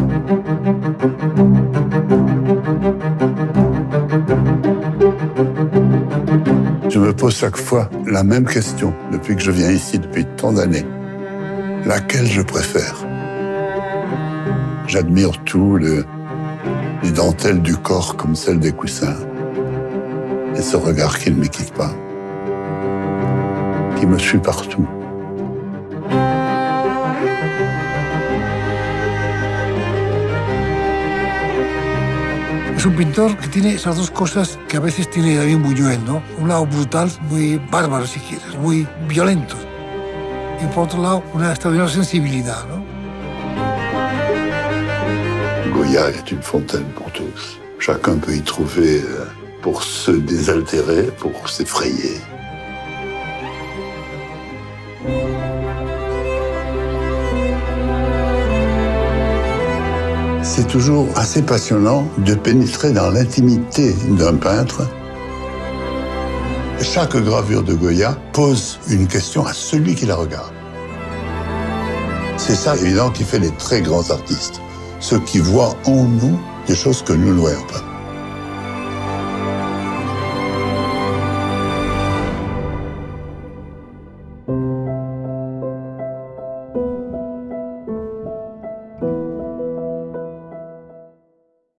Je me pose chaque fois la même question depuis que je viens ici, depuis tant d'années. Laquelle je préfère? J'admire tout, les dentelles du corps comme celles des coussins. Et ce regard qui ne me quitte pas, qui me suit partout. Es un pintor que tiene esas dos cosas que a veces tiene David Buñuel, ¿no? Un lado brutal, muy bárbaro si quieres, muy violento. Y por otro lado, una extraordinaria sensibilidad, ¿no? Goya est une fontaine pour tous. Chacun peut y trouver pour se désaltérer, pour s'effrayer. C'est toujours assez passionnant de pénétrer dans l'intimité d'un peintre. Chaque gravure de Goya pose une question à celui qui la regarde. C'est ça, évidemment, qui fait les très grands artistes. Ceux qui voient en nous des choses que nous ne voyons pas.